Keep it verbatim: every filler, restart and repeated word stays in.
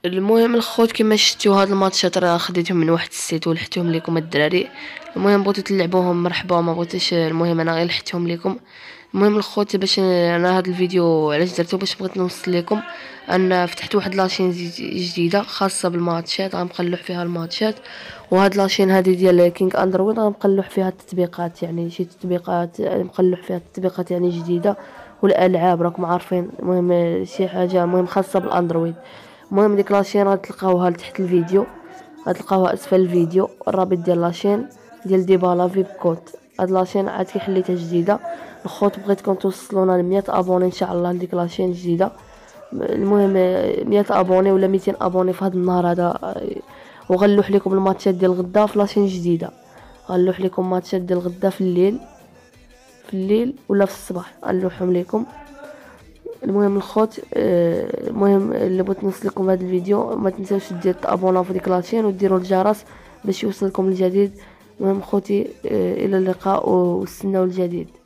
المهم الخوت كما شفتوا هاد الماتشات راه خديتهم من واحد السيت ولحتهم لكم الدراري. المهم بغيتو تلعبوهم مرحبا، ما بغيتوش المهم انا غير لحتهم لكم. المهم الخوت باش انا هاد الفيديو علاش درتو باش بغيت نوصل لكم ان فتحت واحد لاشين جديده خاصه بالماتشات، غنقلح فيها الماتشات. وهاد لاشين هادي ديال كينغ اندرويد غنقلح فيها التطبيقات، يعني شي تطبيقات مقلح فيها التطبيقات يعني جديده والالعاب راكم عارفين. المهم شي حاجه المهم خاصه بالاندرويد. المهم ديك لاشين غتلقاوها تحت الفيديو، غتلقاوها اسفل الفيديو الرابط ديال لاشين ديال ديبالا فيب كوت. هاد لاشين عاد كي حليتها جديده الخوت بغيتكم توصلونا ل مية ابوني ان شاء الله لديك لاشين جديده. المهم مية ابوني ولا ميتين ابوني في هذا النهار هذا، وغنلوح لكم الماتشات ديال غدا في لاشين جديده. غنلوح لكم ماتشات ديال غدا في الليل في الليل ولا في الصباح غنلوحهم لكم. المهم الخوت آه، المهم اللي بغيت نوصل لكم هذا الفيديو ما تنساوش ديروا تابوناو في ديك لاشين وديروا الجرس باش يوصلكم الجديد. المهم خوتي آه، الى اللقاء واستناو الجديد.